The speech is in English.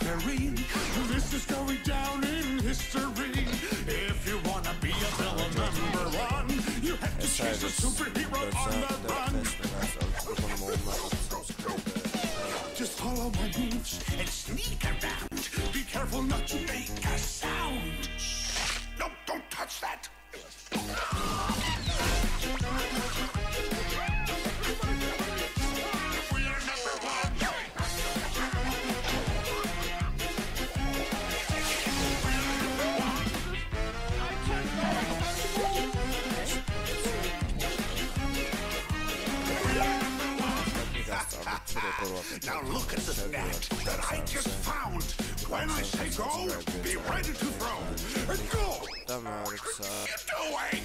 margarine. This is going down in history. If you wanna be a villain number one, you have to chase a superhero on the run. Just follow my moves and sneak around. Be careful not to make a sound. No, don't touch that. Now look at the net that I just found. When I say go, be ready to throw. And go! What are you doing?